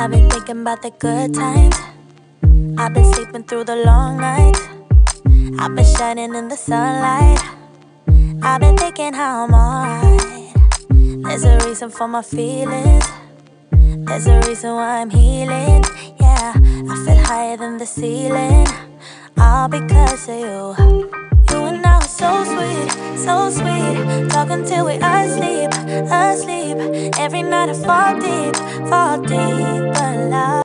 I've been thinking about the good times. I've been sleeping through the long nights. I've been shining in the sunlight. I've been thinking how I'm alright. There's a reason for my feelings. There's a reason why I'm healing. Yeah, I feel higher than the ceiling. All because of you. You and I were so sweet, so sweet. Talking till we asleep, asleep. Every night I fall deep, but love.